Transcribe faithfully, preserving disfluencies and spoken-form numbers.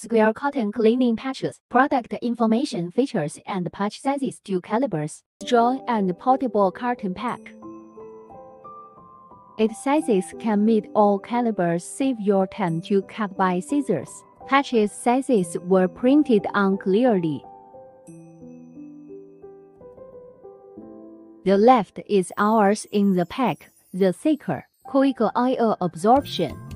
Square cotton cleaning patches. Product information, features, and patch sizes to calibers. Strong and portable carton pack. Its sizes can meet all calibers. Save your time to cut by scissors. Patches sizes were printed on clearly. The left is ours in the pack, the thicker, quicker oil absorption.